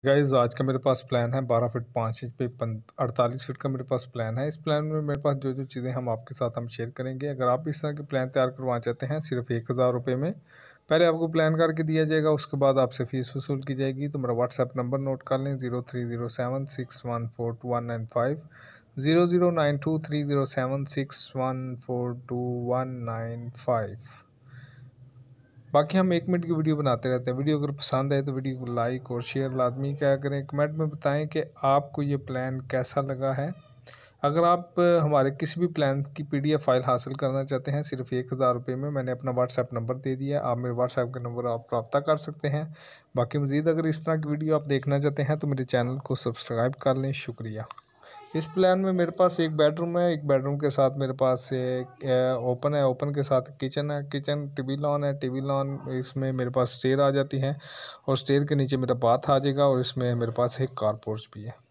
Guys आज का मेरे पास प्लान है 12 फीट 5 इंच पे 48 फीट का मेरे पास प्लान है। इस प्लान में मेरे पास जो चीज़ें हम आपके साथ हम शेयर करेंगे। अगर आप इस तरह के प्लान तैयार करवाना चाहते हैं सिर्फ 1000 रुपये में, पहले आपको प्लान करके दिया जाएगा, उसके बाद आपसे फ़ीस वसूल की जाएगी। तो मेरा व्हाट्सएप नंबर नोट कर लें 0307614295 00923076142195। बाकी हम 1 मिनट की वीडियो बनाते रहते हैं। वीडियो अगर पसंद आए तो वीडियो को लाइक और शेयर लाजमी क्या करें। कमेंट में बताएं कि आपको ये प्लान कैसा लगा है। अगर आप हमारे किसी भी प्लान की PDF फाइल हासिल करना चाहते हैं सिर्फ 1000 रुपये में, मैंने अपना व्हाट्सएप नंबर दे दिया, आप मेरे व्हाट्सएप के नंबर आप रब्ता कर सकते हैं। बाकी मज़ीद अगर इस तरह की वीडियो आप देखना चाहते हैं तो मेरे चैनल को सब्सक्राइब कर लें। शुक्रिया। इस प्लान में मेरे पास एक बेडरूम है, एक बेडरूम के साथ मेरे पास ओपन है, ओपन के साथ किचन है, किचन टीवी लॉन है, टीवी लॉन इसमें मेरे पास स्टेयर आ जाती है और स्टेयर के नीचे मेरा बाथ आ जाएगा और इसमें मेरे पास एक कार पोर्च भी है।